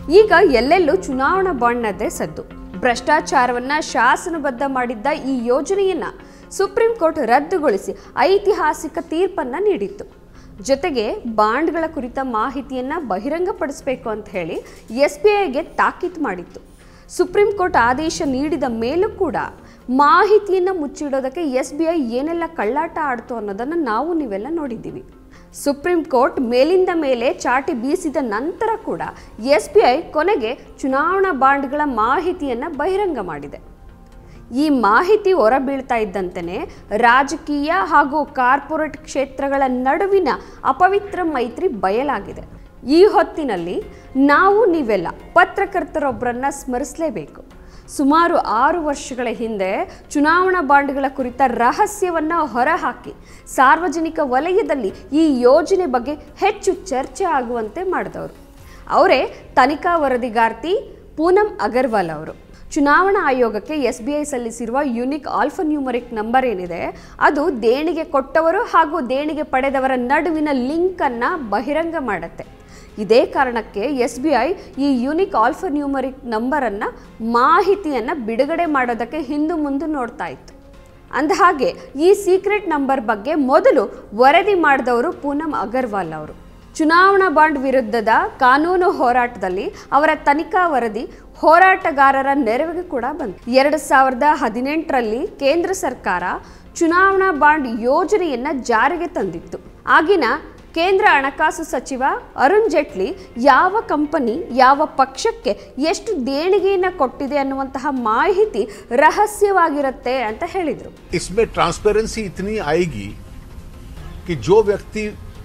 ಈಗ ಎಲ್ಲೆಲ್ಲೂ ಚುನಾವಣಾ ಬಾಂಡ್ನದ್ದೇ ಸದ್ದು. ಭ್ರಷ್ಟಾಚಾರವನ್ನ ಶಾಸನಬದ್ಧ ಮಾಡಿದ್ದ ಈ ಯೋಜನೆಯನ್ನ ಸುಪ್ರೀಂ ಕೋರ್ಟ್ ರದ್ದುಗೊಳಿಸಿ ಐತಿಹಾಸಿಕ ತೀರ್ಪನ್ನ ನೀಡಿತ್ತು. ಜೊತೆಗೆ ಬಾಂಡ್ಗಳ ಕುರಿತ ಮಾಹಿತಿಯನ್ನ ಬಹಿರಂಗಪಡಿಸಬೇಕು ಅಂತ ಹೇಳಿ SBIಗೆ ತಾಕೀತು ಮಾಡಿತ್ತು. ಸುಪ್ರೀಂ ಕೋರ್ಟ್ ಆದೇಶ ನೀಡಿದ ಮೇಲೂ ಕೂಡ ಮಾಹಿತಿಯನ್ನು ಮುಚ್ಚಿಡೋದಕ್ಕೆ SBI ಏನೆಲ್ಲ ಕಳ್ಳಾಟ ಆಡ್ತು ಅನ್ನೋದನ್ನು ನಾವು ನೀವೆಲ್ಲ ನೋಡಿದ್ದೀವಿ. ಸುಪ್ರೀಂ ಕೋರ್ಟ್ ಮೇಲಿಂದ ಮೇಲೆ ಚಾಟಿ ಬೀಸಿದ ನಂತರ ಕೂಡ SBI ಕೊನೆಗೆ ಚುನಾವಣಾ ಬಾಂಡ್ಗಳ ಮಾಹಿತಿಯನ್ನು ಬಹಿರಂಗ ಮಾಡಿದೆ. ಈ ಮಾಹಿತಿ ಹೊರಬೀಳ್ತಾ ಇದ್ದಂತೆಯೇ ರಾಜಕೀಯ ಹಾಗೂ ಕಾರ್ಪೊರೇಟ್ ಕ್ಷೇತ್ರಗಳ ನಡುವಿನ ಅಪವಿತ್ರ ಮೈತ್ರಿ ಬಯಲಾಗಿದೆ. ಈ ಹೊತ್ತಿನಲ್ಲಿ ನಾವು ನೀವೆಲ್ಲ ಪತ್ರಕರ್ತರೊಬ್ಬರನ್ನ ಸ್ಮರಿಸಲೇಬೇಕು. ಸುಮಾರು 6 ವರ್ಷಗಳ ಹಿಂದೆ ಚುನಾವಣಾ ಬಾಂಡ್ಗಳ ಕುರಿತ ರಹಸ್ಯವನ್ನು ಹೊರಹಾಕಿ ಸಾರ್ವಜನಿಕ ವಲಯದಲ್ಲಿ ಈ ಯೋಜನೆ ಬಗ್ಗೆ ಹೆಚ್ಚು ಚರ್ಚೆ ಆಗುವಂತೆ ಮಾಡಿದವರು ಅವರೇ ತನಿಖಾ ವರದಿಗಾರ್ತಿ ಪೂನಂ ಅಗರ್ವಾಲ್ ಅವರು. ಚುನಾವಣಾ ಆಯೋಗಕ್ಕೆ SBI ಸಲ್ಲಿಸಿರುವ ಯುನಿಕ್ ಆಲ್ಫನ್ಯೂಮರಿಕ್ ನಂಬರ್ ಏನಿದೆ ಅದು ದೇಣಿಗೆ ಕೊಟ್ಟವರು ಹಾಗೂ ದೇಣಿಗೆ ಪಡೆದವರ ನಡುವಿನ ಲಿಂಕನ್ನು ಬಹಿರಂಗ ಮಾಡುತ್ತೆ. ಇದೇ ಕಾರಣಕ್ಕೆ SBI ಈ ಯುನಿಕ್ ಆಲ್ಫನ್ಯೂಮರಿಕ್ ನಂಬರನ್ನು ಮಾಹಿತಿಯನ್ನು ಬಿಡುಗಡೆ ಮಾಡೋದಕ್ಕೆ ಹಿಂದು ಮುಂದೆ ನೋಡ್ತಾ ಇತ್ತು. ಅಂದಹಾಗೆ ಈ ಸೀಕ್ರೆಟ್ ನಂಬರ್ ಬಗ್ಗೆ ಮೊದಲು ವರದಿ ಮಾಡಿದವರು ಪೂನಂ ಅಗರ್ವಾಲ್ ಅವರು. ಚುನಾವಣಾ ಬಾಂಡ್ ವಿರುದ್ಧದ ಕಾನೂನು ಹೋರಾಟದಲ್ಲಿ ಅವರ ತನಿಖಾ ವರದಿ ಹೋರಾಟಗಾರರ ನೆರವಿಗೆ ಕೂಡ ಬಂತು. 2018ರಲ್ಲಿ ಕೇಂದ್ರ ಸರ್ಕಾರ ಚುನಾವಣಾ ಬಾಂಡ್ ಯೋಜನೆಯನ್ನು ಜಾರಿಗೆ ತಂದಿತ್ತು. ಆಗಿನ ಕೇಂದ್ರ ಹಣಕಾಸು ಸಚಿವ ಅರುಣ್ ಜೇಟ್ಲಿ ಯಾವ ಕಂಪನಿ ಯಾವ ಪಕ್ಷಕ್ಕೆ ಎಷ್ಟು ದೇಣಿಗೆಯನ್ನು ಕೊಟ್ಟಿದೆ ಅನ್ನುವಂತಹ ಮಾಹಿತಿ ರಹಸ್ಯವಾಗಿರುತ್ತೆ ಅಂತ ಹೇಳಿದರು. इसमें ट्रांसपेरेंसी इतनी आएगी कि जो व्यक्ति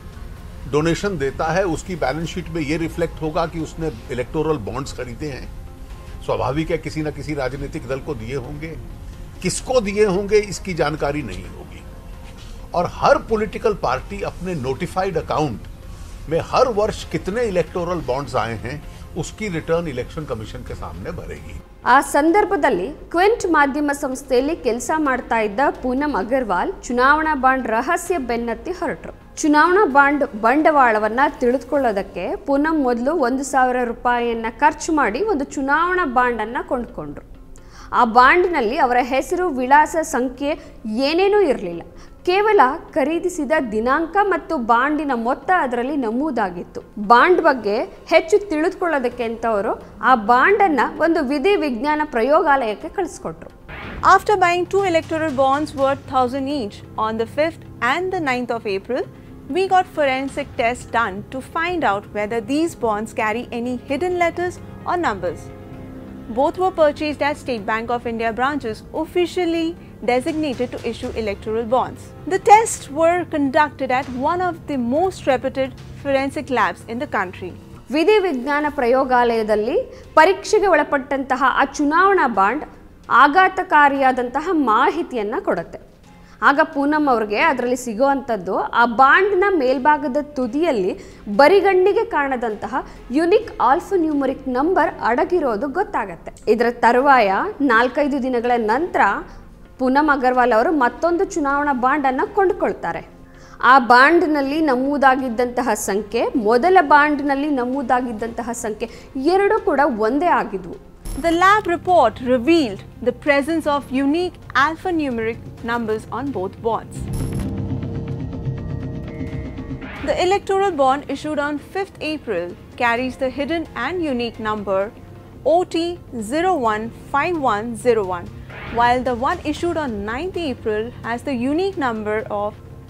डोनेशन देता है उसकी बैलेंस शीट में ये रिफ्लेक्ट होगा कि उसने इलेक्टोरल बॉन्ड्स खरीदे हैं. स्वाभाविक है किसी न किसी राजनीतिक दल को दिए होंगे, किसको दिए होंगे इसकी जानकारी नहीं होगी. और हर पॉलिटिकल पार्टी अपने नोटिफाइड अकाउंट में हर वर्ष कितने इलेक्टोरल बॉन्ड्स आए हैं उसकी रिटर्न इलेक्शन कमीशन के सामने भरेगी. ಆ ಸಂದರ್ಭದಲ್ಲಿ ಕ್ವಿಂಟ್ ಮಾಧ್ಯಮ ಸಂಸ್ಥೆಯಲ್ಲಿ ಕೆಲಸ ಮಾಡ್ತಾ ಇದ್ದ ಪೂನಂ ಅಗರ್ವಾಲ್ ಚುನಾವಣಾ ಬಾಂಡ್ ರಹಸ್ಯ ಬೆನ್ನತ್ತಿ ಹೊರಟರು. ಚುನಾವಣಾ ಬಾಂಡ್ ಬಂಡವಾಳವನ್ನ ತಿಳಿದುಕೊಳ್ಳೋದಕ್ಕೆ ಪೂನಂ ಮೊದಲು 1,000 ರೂಪಾಯಿಯನ್ನ ಖರ್ಚು ಮಾಡಿ ಒಂದು ಚುನಾವಣಾ ಬಾಂಡ್ ಅನ್ನ ಕೊಂಡುಕೊಂಡ್ರು. ಆ ಬಾಂಡ್ನಲ್ಲಿ ಅವರ ಹೆಸರು, ವಿಳಾಸ, ಸಂಖ್ಯೆ ಏನೇನೂ ಇರಲಿಲ್ಲ. ಕೇವಲ ಖರೀದಿಸಿದ ದಿನಾಂಕ ಮತ್ತು ಬಾಂಡಿನ ಮೊತ್ತ ಅದರಲ್ಲಿ ನಮೂದಾಗಿತ್ತು. ಬಾಂಡ್ ಬಗ್ಗೆ ಹೆಚ್ಚು ತಿಳಿದುಕೊಳ್ಳೋದಕ್ಕೆ ಅಂತ ಅವರು ಆ ಬಾಂಡನ್ನು ಒಂದು ವಿಧಿ ವಿಜ್ಞಾನ ಪ್ರಯೋಗಾಲಯಕ್ಕೆ ಕಳಿಸ್ಕೊಟ್ರು. After buying 2 electoral bonds worth 1,000 each on the 5th and the 9th of April, we got forensic tests done to find out whether these bonds carry any hidden letters or numbers. Both were purchased at State Bank of India branches officially designated to issue electoral bonds. The tests were conducted at one of the most reputed forensic labs in the country. ವಿಧಿ ವಿಜ್ಞಾನ ಪ್ರಯೋಗಾಲಯದಲ್ಲಿ ಪರೀಕ್ಷೆಗೆ ಒಳಪಟ್ಟಂತಹ ಆ ಚುನಾವಣಾ bond ಆಘಾತಕಾರಿಯಾದಂತಹ ಮಾಹಿತಿಯನ್ನು ಕೊಡುತ್ತೆ. ಆಗ ಪೂನಂ ಅವ್ರಿಗೆ ಅದರಲ್ಲಿ ಸಿಗುವಂಥದ್ದು ಆ ಬಾಂಡ್ನ ಮೇಲ್ಭಾಗದ ತುದಿಯಲ್ಲಿ ಬರಿಗಣ್ಣಿಗೆ ಕಾಣದಂತಹ ಯುನಿಕ್ ಆಲ್ಫನ್ಯೂಮರಿಕ್ ನಂಬರ್ ಅಡಗಿರೋದು ಗೊತ್ತಾಗತ್ತೆ. ಇದರ ತರುವಾಯ 4-5 ದಿನಗಳ ನಂತರ ಪೂನಂ ಅಗರ್ವಾಲ್ ಅವರು ಮತ್ತೊಂದು ಚುನಾವಣಾ ಬಾಂಡನ್ನು ಕೊಂಡುಕೊಳ್ತಾರೆ. ಆ ಬಾಂಡ್ನಲ್ಲಿ ನಮೂದಾಗಿದ್ದಂತಹ ಸಂಖ್ಯೆ, ಮೊದಲ ಬಾಂಡ್ನಲ್ಲಿ ನಮೂದಾಗಿದ್ದಂತಹ ಸಂಖ್ಯೆ ಎರಡೂ ಕೂಡ ಒಂದೇ ಆಗಿದ್ವು. The lab report revealed the presence of unique alphanumeric numbers on both bonds. The electoral bond issued on 5th April carries the hidden and unique number OT015101, while the one issued on 9th April has the unique number of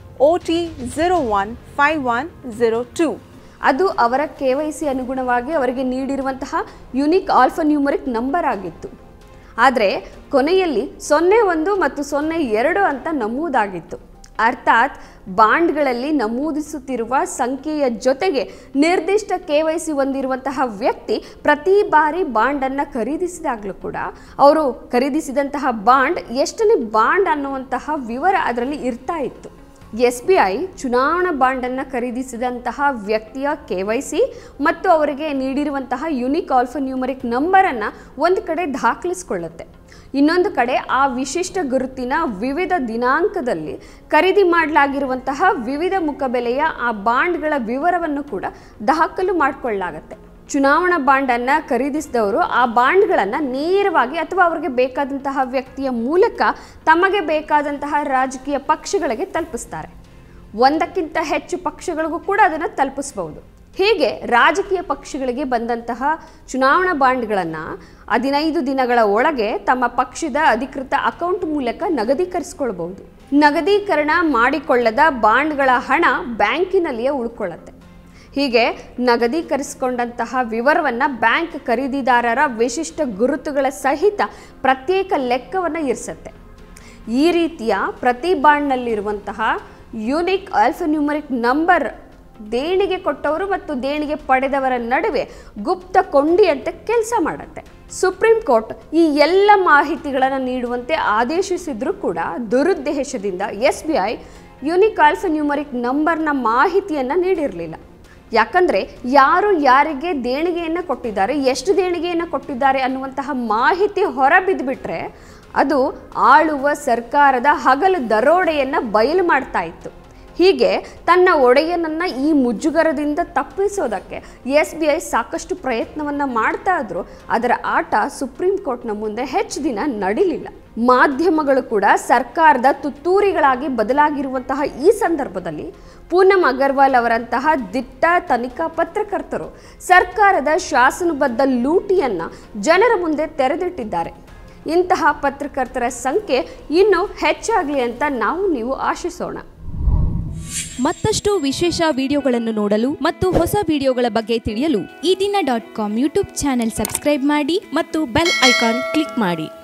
OT015102. ಅದು ಅವರ KYC ಅನುಗುಣವಾಗಿ ಅವರಿಗೆ ನೀಡಿರುವಂತಹ unique ಆಲ್ಫನ್ಯೂಮರಿಕ್ number ಆಗಿತ್ತು. ಆದರೆ ಕೊನೆಯಲ್ಲಿ 01 ಮತ್ತು 02 ಅಂತ ನಮೂದಾಗಿತ್ತು. ಅರ್ಥಾತ್ ಬಾಂಡ್ಗಳಲ್ಲಿ ನಮೂದಿಸುತ್ತಿರುವ ಸಂಖ್ಯೆಯ ಜೊತೆಗೆ ನಿರ್ದಿಷ್ಟ KYC ಹೊಂದಿರುವಂತಹ ವ್ಯಕ್ತಿ ಪ್ರತಿ ಬಾರಿ ಬಾಂಡನ್ನು ಖರೀದಿಸಿದಾಗಲೂ ಕೂಡ ಅವರು ಖರೀದಿಸಿದಂತಹ ಬಾಂಡ್ ಎಷ್ಟನೇ ಬಾಂಡ್ ಅನ್ನುವಂತಹ ವಿವರ ಅದರಲ್ಲಿ ಇರ್ತಾ ಇತ್ತು. SBI ಚುನಾವಣಾ ಬಾಂಡನ್ನು ಖರೀದಿಸಿದಂತಹ ವ್ಯಕ್ತಿಯ KYC ಮತ್ತು ಅವರಿಗೆ ನೀಡಿರುವಂತಹ ಯುನಿಕ್ ಆಲ್ಫನ್ಯೂಮರಿಕ್ ನಂಬರನ್ನು ಒಂದು ಕಡೆ ದಾಖಲಿಸಿಕೊಳ್ಳುತ್ತೆ. ಇನ್ನೊಂದು ಕಡೆ ಆ ವಿಶಿಷ್ಟ ಗುರುತಿನ ವಿವಿಧ ದಿನಾಂಕದಲ್ಲಿ ಖರೀದಿ ಮಾಡಲಾಗಿರುವಂತಹ ವಿವಿಧ ಮುಖಬೆಲೆಯ ಆ ಬಾಂಡ್ಗಳ ವಿವರವನ್ನು ಕೂಡ ದಾಖಲು ಮಾಡಿಕೊಳ್ಳಲಾಗುತ್ತೆ. ಚುನಾವಣಾ ಬಾಂಡನ್ನು ಖರೀದಿಸಿದವರು ಆ ಬಾಂಡ್ಗಳನ್ನು ನೇರವಾಗಿ ಅಥವಾ ಅವರಿಗೆ ಬೇಕಾದಂತಹ ವ್ಯಕ್ತಿಯ ಮೂಲಕ ತಮಗೆ ಬೇಕಾದಂತಹ ರಾಜಕೀಯ ಪಕ್ಷಗಳಿಗೆ ತಲುಪಿಸ್ತಾರೆ. ಒಂದಕ್ಕಿಂತ ಹೆಚ್ಚು ಪಕ್ಷಗಳಿಗೂ ಕೂಡ ಅದನ್ನು ತಲುಪಿಸಬಹುದು. ಹೀಗೆ ರಾಜಕೀಯ ಪಕ್ಷಗಳಿಗೆ ಬಂದಂತಹ ಚುನಾವಣಾ ಬಾಂಡ್ಗಳನ್ನು 15 ದಿನಗಳ ಒಳಗೆ ತಮ್ಮ ಪಕ್ಷದ ಅಧಿಕೃತ ಅಕೌಂಟ್ ಮೂಲಕ ನಗದೀಕರಿಸಿಕೊಳ್ಳಬಹುದು. ನಗದೀಕರಣ ಮಾಡಿಕೊಳ್ಳದ ಬಾಂಡ್ಗಳ ಹಣ ಬ್ಯಾಂಕಿನಲ್ಲಿಯೇ ಉಳ್ಕೊಳ್ಳುತ್ತೆ. ಹೀಗೆ ನಗದೀಕರಿಸಿಕೊಂಡಂತಹ ವಿವರವನ್ನು ಬ್ಯಾಂಕ್ ಖರೀದಿದಾರರ ವಿಶಿಷ್ಟ ಗುರುತುಗಳ ಸಹಿತ ಪ್ರತ್ಯೇಕ ಲೆಕ್ಕವನ್ನು ಇರಿಸುತ್ತೆ. ಈ ರೀತಿಯ ಪ್ರತಿ ಬಾಂಡ್ನಲ್ಲಿರುವಂತಹ ಯುನಿಕ್ ಆಲ್ಫನ್ಯೂಮರಿಕ್ ನಂಬರ್ ದೇಣಿಗೆ ಕೊಟ್ಟವರು ಮತ್ತು ದೇಣಿಗೆ ಪಡೆದವರ ನಡುವೆ ಗುಪ್ತ ಕೊಂಡಿಯಂತೆ ಕೆಲಸ ಮಾಡುತ್ತೆ. ಸುಪ್ರೀಂ ಕೋರ್ಟ್ ಈ ಎಲ್ಲ ಮಾಹಿತಿಗಳನ್ನು ನೀಡುವಂತೆ ಆದೇಶಿಸಿದ್ರೂ ಕೂಡ ದುರುದ್ದೇಶದಿಂದ SBI ಯುನಿಕ್ ಆಲ್ಫನ್ಯೂಮರಿಕ್ ನಂಬರ್ನ ಮಾಹಿತಿಯನ್ನು ನೀಡಿರಲಿಲ್ಲ. ಯಾಕಂದರೆ ಯಾರು ಯಾರಿಗೆ ದೇಣಿಗೆಯನ್ನು ಕೊಟ್ಟಿದ್ದಾರೆ, ಎಷ್ಟು ದೇಣಿಗೆಯನ್ನು ಕೊಟ್ಟಿದ್ದಾರೆ ಅನ್ನುವಂತಹ ಮಾಹಿತಿ ಹೊರಬಿದ್ದುಬಿಟ್ರೆ ಅದು ಆಳುವ ಸರ್ಕಾರದ ಹಗಲು ದರೋಡೆಯನ್ನು ಬಯಲು ಮಾಡ್ತಾ ಇತ್ತು. ಹೀಗೆ ತನ್ನ ಒಡೆಯನನ್ನು ಈ ಮುಜುಗರದಿಂದ ತಪ್ಪಿಸೋದಕ್ಕೆ SBI ಸಾಕಷ್ಟು ಪ್ರಯತ್ನವನ್ನು ಮಾಡ್ತಾ ಇದ್ರು. ಅದರ ಆಟ ಸುಪ್ರೀಂ ಕೋರ್ಟ್ನ ಮುಂದೆ ಹೆಚ್ಚು ದಿನ ನಡೀಲಿಲ್ಲ. ಮಾಧ್ಯಮಗಳು ಕೂಡ ಸರ್ಕಾರದ ತುತ್ತೂರಿಗಳಾಗಿ ಬದಲಾಗಿರುವಂತಹ ಈ ಸಂದರ್ಭದಲ್ಲಿ ಪೂನಂ ಅಗರ್ವಾಲ್ ಅವರಂತಹ ದಿಟ್ಟ ತನಿಖಾ ಪತ್ರಕರ್ತರು ಸರ್ಕಾರದ ಶಾಸನಬದ್ಧ ಲೂಟಿಯನ್ನು ಜನರ ಮುಂದೆ ತೆರೆದಿಟ್ಟಿದ್ದಾರೆ. ಇಂತಹ ಪತ್ರಕರ್ತರ ಸಂಖ್ಯೆ ಇನ್ನೂ ಹೆಚ್ಚಾಗಲಿ ಅಂತ ನೀವು ಆಶಿಸೋಣ. ಮತ್ತಷ್ಟು ವಿಶೇಷ ವಿಡಿಯೋಗಳನ್ನು ನೋಡಲು ಮತ್ತು ಹೊಸ ವಿಡಿಯೋಗಳ ಬಗ್ಗೆ ತಿಳಿಯಲು ಈ ದಿನ .com ಯೂಟ್ಯೂಬ್ ಚಾನೆಲ್ ಸಬ್ಸ್ಕ್ರೈಬ್ ಮಾಡಿ ಮತ್ತು ಬೆಲ್ ಐಕಾನ್ ಕ್ಲಿಕ್ ಮಾಡಿ.